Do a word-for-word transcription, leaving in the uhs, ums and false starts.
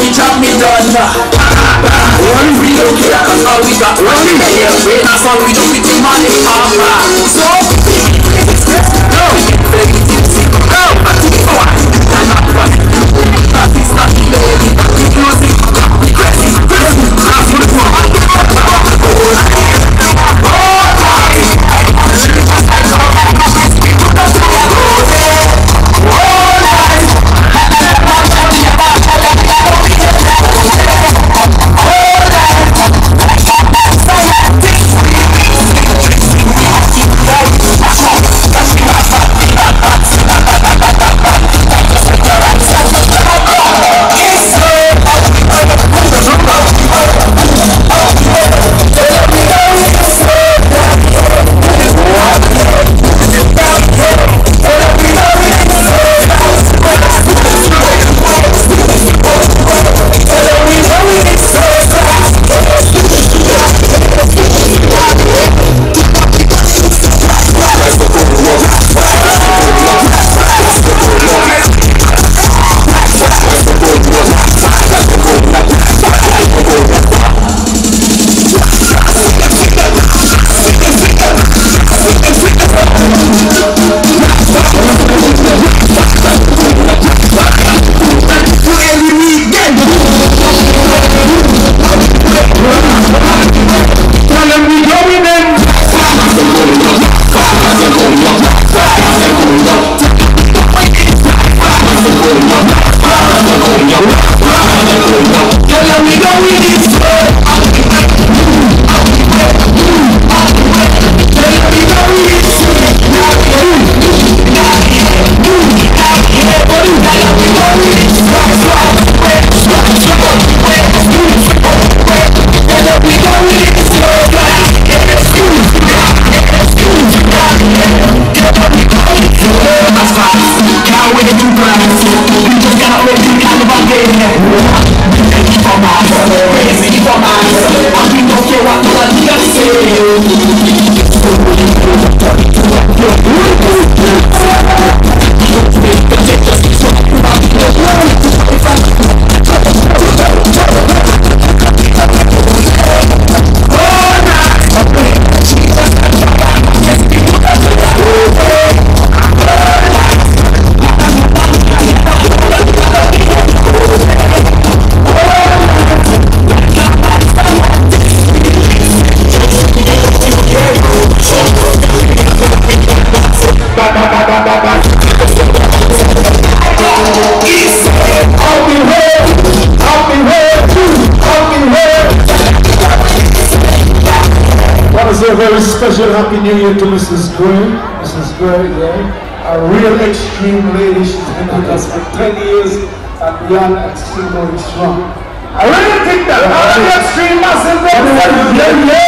me drop me done. One we don't care cause all we got one in the air. That's all we do with the money. So no, no, I think it's why I'm not running. That is not the lady. Music, crazy, crazy. That's what it's for. A very special Happy New Year to Missus Gray. Missus Gray, yeah, a real extreme lady. She's been with us for ten years and beyond and still going strong. I really think that. Uh, extreme massive. Yeah, yeah.